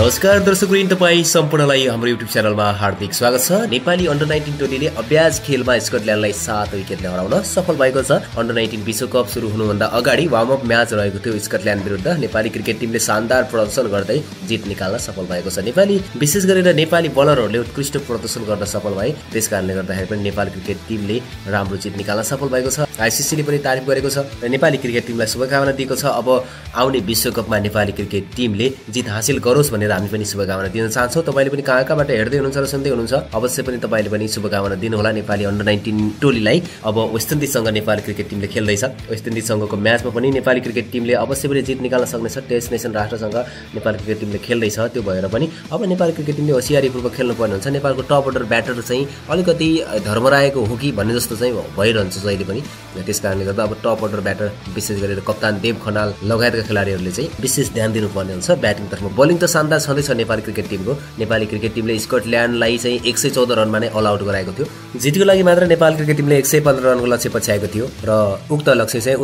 नमस्कार दर्शकवृन्द, तपाईँ सम्पूर्णलाई हाम्रो युट्युब च्यानलमा हार्दिक स्वागत छ। नेपाली अन्डर 19 टोलीले अभ्यास खेलमा स्कटल्यान्डलाई 7 विकेटले हराउन सफल भएको छ। अन्डर 19 विश्वकप सुरु हुनुभन्दा अगाडि वार्म अप म्याच रहेको थियो स्कटल्यान्ड विरुद्ध। नेपाली क्रिकेट टिमले शानदार प्रदर्शन गर्दै जित निकाल्न सफल भएको छ। विशेष गरेर नेपाली बलरहरूले उत्कृष्ट प्रदर्शन गर्न सफल भए। त्यसकारणले गर्दाखेरि पनि नेपाली क्रिकेट टिमले राम्रो जित निकाल्न सफल भएको छ। आईसीसीले पनि तारिफ गरेको छ र नेपाली क्रिकेट टिमलाई शुभकामना दिएको छ। अब आउने विश्वकपमा नेपाली क्रिकेट टिमले जित हासिल गरोस् भनेर हामी पनि शुभकामना दिन चाहन्छौँ। तपाईँले पनि कहाँबाट हेर्दै हुनुहुन्छ र सुन्दै हुनुहुन्छ, अवश्य पनि तपाईँले पनि शुभकामना दिनुहोला नेपाली अन्डर 19 टोलीलाई। अब वेस्ट इन्डिजसँग नेपाली क्रिकेट टिमले खेल्दैछ। वेस्ट इन्डिजसँगको म्याचमा पनि नेपाली क्रिकेट टिमले अवश्य पनि जित निकाल्न सक्नेछ। टेस्ट नेसन राष्ट्रसँग नेपाली क्रिकेट टिमले खेल्दैछ। त्यो भएर पनि अब नेपाली क्रिकेट टिमले होसियारीपूर्वक खेल्नुपर्ने हुन्छ। नेपालको टप अर्डर ब्याटर चाहिँ अलिकति धर्मराएको हो कि भन्ने जस्तो चाहिँ भइरहन्छ जहिले पनि। त्यस कारणले गर्दा अब टप अर्डर ब्याटर विशेष गरेर कप्तान देव खनाल लगायतका खेलाडीहरूले चाहिँ विशेष ध्यान दिनुपर्ने हुन्छ ब्याटिङतर्फ। बोलिङ त शानदार छँदैछ नेपाली क्रिकेट टिमको। नेपाली क्रिकेट टिमले स्कटल्यान्डलाई चाहिँ 114 रनमा नै अल आउट गराएको थियो। जितको लागि मात्र नेपाली क्रिकेट टिमले 115 रनको लक्ष्य पछ्याएको थियो र उक्त लक्ष्य चाहिँ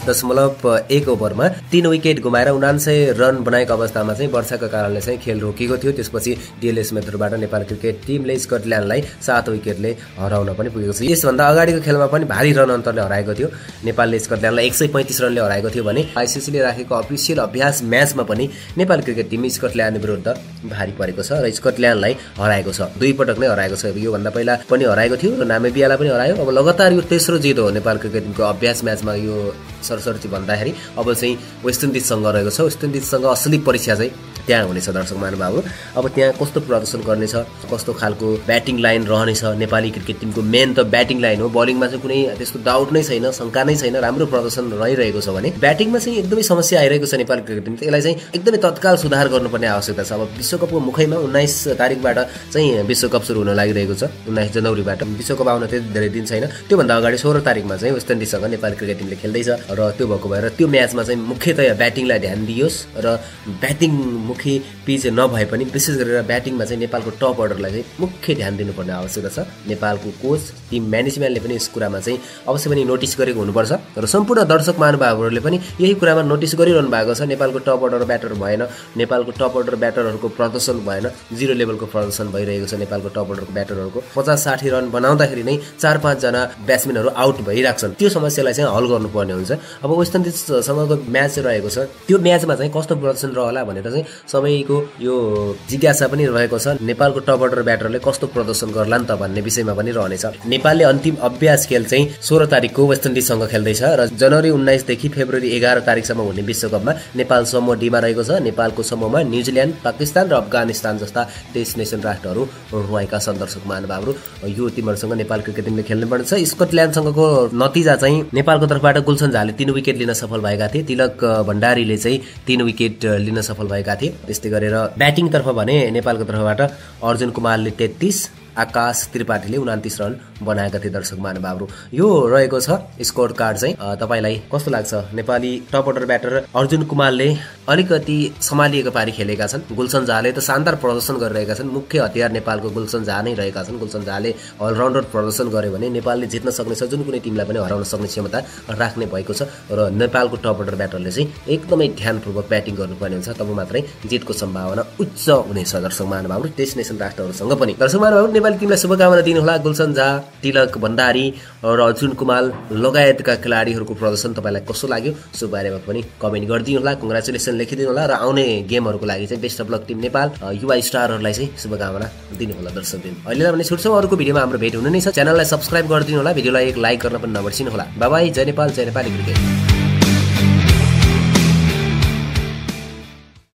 29.1 ओभरमा 3 विकेट गुमाएर 79 रन बनाएको अवस्थामा चाहिँ वर्षाका कारणले चाहिँ खेल रोकिएको थियो। त्यसपछि डीएलएस मेथडबाट नेपाली क्रिकेट टिमले स्कटल्यान्डलाई 7 विकेटले हराउन पनि पुगेको छ। यसभन्दा अगाडिको खेलमा पनि भारी रन अन्तरले हराएको थियो। नेपालले स्कटल्यान्डलाई 135 रनले हराएको थियो भने आईसीसीले राखेको अफिसियल अभ्यास म्याचमा पनि नेपाली क्रिकेट टिम स्कटल्यान्ड विरुद्ध भारी परेको छ र स्कटल्यान्डलाई हराएको छ। 2 पटक नै हराएको छ। योभन्दा पहिला पनि हराएको थियो र नामिबियालाई पनि हरायो। अब लगातार यो तेस्रो जित हो नेपाल क्रिकेट टिमको अभ्यास म्याचमा। यो सरसर्ती भन्दाखेरि अब चाहिँ वेस्ट इन्डिजसँग रहेको छ। वेस्ट इन्डिजसँग असली परीक्षा चाहिँ त्यहाँ हुनेछ दर्शक महानुभावहरू। अब त्यहाँ कस्तो प्रदर्शन गर्नेछ, कस्तो खालको ब्याटिङ लाइन रहनेछ। नेपाली क्रिकेट टिमको मेन त ब्याटिङ लाइन हो। बलिङमा चाहिँ कुनै त्यस्तो डाउट नै छैन, शङ्का नै छैन। राम्रो प्रदर्शन रहिरहेको छ भने ब्याटिङमा चाहिँ एकदमै समस्या आइरहेको छ नेपाली क्रिकेट टिम। यसलाई चाहिँ एकदमै तत्काल सुधार गर्नुपर्ने आवश्यकता छ। अब विश्वकपको मुखैमा 19 तारिकबाट चाहिँ विश्वकप सुरु हुन लागिरहेको छ। 19 जनवरीबाट विश्वकप आउन त्यति धेरै दिन छैन। त्योभन्दा अगाडि 16 तारिकमा चाहिँ वेस्ट इन्डिजसँग नेपाली क्रिकेट टिमले खेल्दैछ र त्यो भएको भएर त्यो म्याचमा चाहिँ मुख्यतया ब्याटिङलाई ध्यान दियोस् र ब्याटिङ मुख्य पिच नभए पनि विशेष गरेर ब्याटिङमा चाहिँ नेपालको टप अर्डरलाई चाहिँ मुख्य ध्यान दिनुपर्ने आवश्यकता छ। नेपालको कोच टिम म्यानेजमेन्टले पनि यस कुरामा चाहिँ अवश्य पनि नोटिस गरेको हुनुपर्छ र सम्पूर्ण दर्शक महानुभावहरूले पनि यही कुरामा नोटिस गरिरहनु भएको छ। नेपालको टप अर्डर ब्याटर भएन, नेपालको टप अर्डर ब्याटरहरूको प्रदर्शन भएन, 0 लेभलको प्रदर्शन भइरहेको छ। नेपालको टप अर्डरको ब्याटरहरूको 50-60 रन बनाउँदाखेरि नै 4-5 जना ब्याट्सम्यानहरू आउट भइरहेछन्। त्यो समस्यालाई चाहिँ हल गर्नुपर्ने हुन्छ। अब वेस्ट इन्डिजसँगको म्याच रहेको छ। त्यो म्याचमा चाहिँ कस्तो प्रदर्शन रहला भनेर चाहिँ सबैको यो जिज्ञासा पनि रहेको छ। नेपालको टप अर्डर ब्याटरले कस्तो प्रदर्शन गर्ला नि त भन्ने विषयमा पनि रहनेछ। नेपालले अन्तिम अभ्यास खेल चाहिँ 16 तारिकको वेस्ट इन्डिजसँग खेल्दैछ र जनवरी 19 देखि फेब्रुअरी 11 तारिकसम्म हुने विश्वकपमा नेपाल समूह डीमा रहेको छ। नेपालको समूहमा न्युजिल्यान्ड, पाकिस्तान र अफगानिस्तान जस्ता टेस्ट नेसन राष्ट्रहरू रहेका छन्। दर्शक महानुभावहरू, यो टिमहरूसँग नेपाल क्रिकेट टिमले खेल्नुपर्ने छ। स्कटल्यान्डसँगको नतिजा चाहिँ नेपालको तर्फबाट गुलसन झाले 3 विकेट लिन सफल भएका थिए। तिलक भण्डारीले चाहिँ 3 विकेट लिन सफल भएका थिए। त्यस्तै गरेर ब्याटिङ तर्फ भने नेपालको तर्फबाट अर्जुन कुमारले 33, आकाश त्रिपाठीले 29 रन बनाएका थिए। दर्शक महानुभावहरू, यो रहेको छ स्कोर कार्ड चाहिँ। तपाईलाई कस्तो लाग्छ? Nepali top order batter Arjun कुमारले अलिकति सम्हालिएको पारी खेलेका छन्। गुलसन झाले त शानदार प्रदर्शन गरिरहेका छन्। मुख्य हतियार नेपालको गुलसन झा नै रहेका छन्। गुलसन झाले अलराउन्डर प्रदर्शन गर्यो भने नेपालले जित्न सक्नेछ। जुन कुनै टिमलाई पनि हराउन सक्ने क्षमता राख्ने भएको छ र नेपालको टप अर्डर ब्याटरले चाहिँ एकदमै ध्यानपूर्वक ब्याटिङ गर्नुपर्ने हुन्छ। तब मात्रै जितको सम्भावना उच्च हुनेछ। दर्शक महानुभावहरू, टेस्ट नेसन राष्ट्रहरूसँग पनि। दर्शक महानुभावहरू, नेपाली टिमलाई शुभकामना दिनुहोला। गुलसन झा, तिलक भण्डारी र अर्जुन कुमार लगायतका खेलाडीहरूको प्रदर्शन तपाईँलाई कस्तो लाग्यो सो बारेमा पनि कमेन्ट गरिदिनुहोला। कङ्ग्रेचुलेसन लेखिदिनु होला र आउने गेमहरूको लागि चाहिँ best of luck team Nepal युवा स्टारहरूलाई चाहिँ शुभकामना दिनुहोला। दर्शकबिन, अहिलेलाई भने छुट्छौँ। अर्को भिडियोमा हाम्रो भेट हुने नै छ। च्यानललाई सब्सक्राइब गरिदिनु होला। भिडियोलाई एक लाइक गर्न पनि नबिर्सिनु होला। Bye bye. जय नेपाल, जय नेपाली क्रिकेट।